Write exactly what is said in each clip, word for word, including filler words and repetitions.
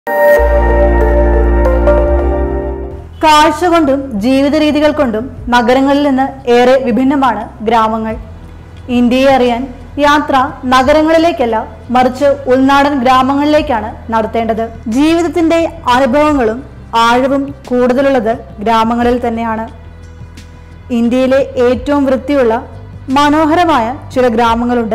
കാഴ്ച കൊണ്ടും ജീവിത രീതികൾ കൊണ്ടും നഗരങ്ങളിൽ നിന്ന് ഏറെ വിഭിന്നമാണ് ഗ്രാമങ്ങൾ. ഇന്ത്യയെ അറിയാൻ യാത്ര നഗരങ്ങളിലേക്കല്ല, മറിച്ച് ഉൾനാടൻ ഗ്രാമങ്ങളിലേക്കാണ് നടത്തേണ്ടത്. ജീവിതത്തിന്റെ അനുഭവങ്ങളും ആഴവും കൂടുതലുള്ളത് ഗ്രാമങ്ങളിൽ തന്നെയാണ്. ഇന്ത്യയിലെ ഏറ്റവും വൃത്തിയുള്ള മനോഹരമായ ചില ഗ്രാമങ്ങളുണ്ട്.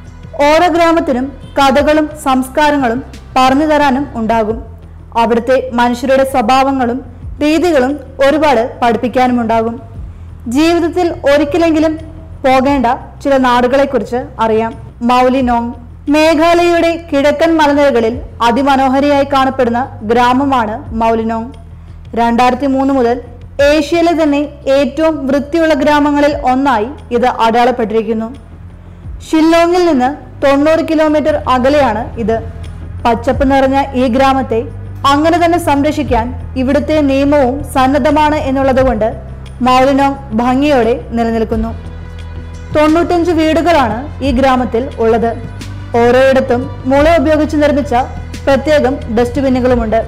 ഓരോ ഗ്രാമത്തിനും കഥകളും സംസ്കാരങ്ങളും പറഞ്ഞു തരാനും ഉണ്ടാകും. അവിടുത്തെ മനുഷ്യരുടെ സ്വഭാവങ്ങളും രീതികളും ഒരുപാട് പഠിപ്പിക്കാനുമുണ്ടാകും. ജീവിതത്തിൽ ഒരിക്കലെങ്കിലും പോകേണ്ട ചില നാടുകളെക്കുറിച്ച് അറിയാം. മൗലിനോങ് മേഘാലയയുടെ കിഴക്കൻ മലനിരകളിൽ അതിമനോഹരിയായി കാണപ്പെടുന്ന ഗ്രാമമാണ് മൗലിനോങ്. രണ്ടായിരത്തി മൂന്ന് മുതൽ ഏഷ്യയിലെ തന്നെ ഏറ്റവും വൃത്തിയുള്ള ഗ്രാമങ്ങളിൽ ഒന്നായി ഇത് അടയാളപ്പെട്ടിരിക്കുന്നു. ഷില്ലോങ്ങിൽ നിന്ന് തൊണ്ണൂറ് കിലോമീറ്റർ അകലെയാണ് ഇത്. പച്ചപ്പ് നിറഞ്ഞ ഈ ഗ്രാമത്തെ അങ്ങനെ തന്നെ സംരക്ഷിക്കാൻ ഇവിടുത്തെ നിയമവും സന്നദ്ധമാണ് എന്നുള്ളത് കൊണ്ട് മൗലിനോങ് ഭംഗിയോടെ നിലനിൽക്കുന്നു. തൊണ്ണൂറ്റഞ്ച് വീടുകളാണ് ഈ ഗ്രാമത്തിൽ ഉള്ളത്. ഓരോയിടത്തും മുള ഉപയോഗിച്ച് നിർമ്മിച്ച പ്രത്യേകം ഡസ്റ്റ്ബിന്നുകളുമുണ്ട്.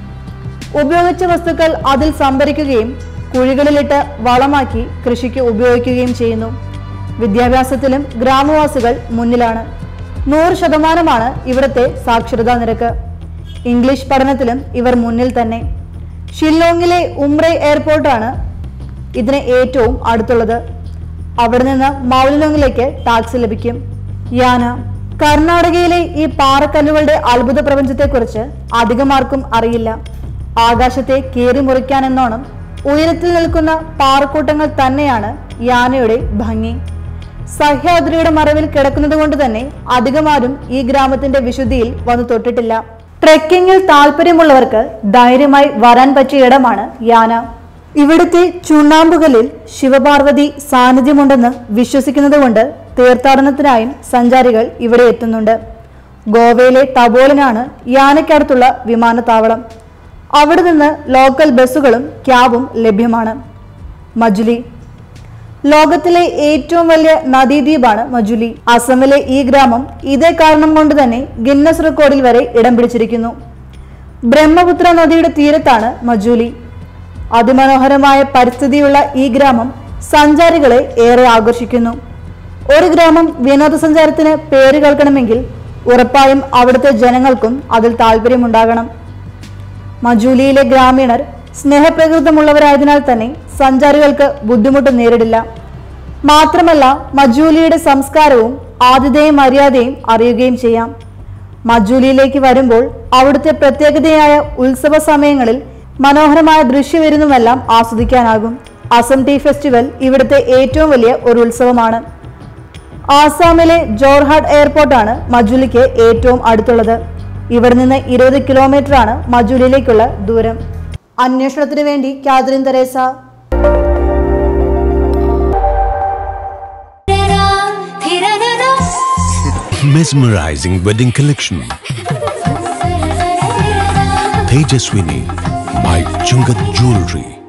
ഉപയോഗിച്ച വസ്തുക്കൾ അതിൽ സംഭരിക്കുകയും കുഴികളിലിട്ട് വളമാക്കി കൃഷിക്ക് ഉപയോഗിക്കുകയും ചെയ്യുന്നു. വിദ്യാഭ്യാസത്തിലും ഗ്രാമവാസികൾ മുന്നിലാണ്. നൂറ് ശതമാനമാണ് ഇവിടുത്തെ സാക്ഷരതാ നിരക്ക്. ഇംഗ്ലീഷ് പഠനത്തിലും ഇവർ മുന്നിൽ തന്നെ. ഷില്ലോങ്ങിലെ ഉംറൈ എയർപോർട്ടാണ് ഇതിന് ഏറ്റവും അടുത്തുള്ളത്. അവിടെ നിന്ന് മൗലിനോങ്ങിലേക്ക് ടാക്സി ലഭിക്കും. യാന കർണാടകയിലെ ഈ പാറക്കല്ലുകളുടെ അത്ഭുത പ്രപഞ്ചത്തെക്കുറിച്ച് അധികമാർക്കും അറിയില്ല. ആകാശത്തെ കീറി മുറിക്കാനെന്നോണം ഉയരത്തിൽ നിൽക്കുന്ന പാറക്കൂട്ടങ്ങൾ തന്നെയാണ് യാനയുടെ ഭംഗി. സഹ്യാദ്രിയുടെ മറവിൽ കിടക്കുന്നത് കൊണ്ട് തന്നെ അധികമാരും ഈ ഗ്രാമത്തിന്റെ വിശുദ്ധിയിൽ വന്നു തൊട്ടിട്ടില്ല. ട്രെക്കിങ്ങിൽ താല്പര്യമുള്ളവർക്ക് ധൈര്യമായി വരാൻ പറ്റിയ ഇടമാണ് യാന. ഇവിടുത്തെ ചുണ്ണാമ്പുകലിൽ ശിവപാർവതി സാന്നിധ്യമുണ്ടെന്ന് വിശ്വസിക്കുന്നത് കൊണ്ട് തീർത്ഥാടനത്തിനായും സഞ്ചാരികൾ ഇവിടെ എത്തുന്നുണ്ട്. ഗോവയിലെ തപോലിനാണ് യാനയ്ക്കടുത്തുള്ള വിമാനത്താവളം. അവിടെ നിന്ന് ലോക്കൽ ബസ്സുകളും ക്യാബും ലഭ്യമാണ്. മജുലി ലോകത്തിലെ ഏറ്റവും വലിയ നദീദ്വീപാണ് മജുലി. അസമിലെ ഈ ഗ്രാമം ഇതേ കാരണം കൊണ്ട് തന്നെ ഗിന്നസ് റെക്കോർഡിൽ വരെ ഇടം പിടിച്ചിരിക്കുന്നു. ബ്രഹ്മപുത്ര നദിയുടെ തീരത്താണ് മജുലി. അതിമനോഹരമായ പരിസ്ഥിതിയുള്ള ഈ ഗ്രാമം സഞ്ചാരികളെ ഏറെ ആകർഷിക്കുന്നു. ഒരു ഗ്രാമം വിനോദസഞ്ചാരത്തിന് പേര് കേൾക്കണമെങ്കിൽ ഉറപ്പായും അവിടുത്തെ ജനങ്ങൾക്കും അതിൽ താല്പര്യമുണ്ടാകണം. മജൂലിയിലെ ഗ്രാമീണർ സ്നേഹപ്രകൃതമുള്ളവരായതിനാൽ തന്നെ സഞ്ചാരികൾക്ക് ബുദ്ധിമുട്ട് നേരിടില്ല. മാത്രമല്ല മജൂലിയുടെ സംസ്കാരവും ആതിഥേയ മര്യാദയും അറിയുകയും ചെയ്യാം. മജൂലിയിലേക്ക് വരുമ്പോൾ അവിടുത്തെ പ്രത്യേകതയായ ഉത്സവ സമയങ്ങളിൽ മനോഹരമായ ദൃശ്യവിരുന്നുമെല്ലാം ആസ്വദിക്കാനാകും. അസം ടീ ഫെസ്റ്റിവൽ ഇവിടുത്തെ ഏറ്റവും വലിയ ഒരു ഉത്സവമാണ്. ആസാമിലെ ജോർഹാട്ട് എയർപോർട്ടാണ് മജൂലിക്ക് ഏറ്റവും അടുത്തുള്ളത്. ഇവിടെ നിന്ന് ഇരുപത് കിലോമീറ്റർ ആണ് മജൂലിയിലേക്കുള്ള ദൂരം. അന്വേഷണത്തിന് വേണ്ടി Catherine Teresa. Mesmerizing wedding collection. Tejaswini by Chungat Jewelry.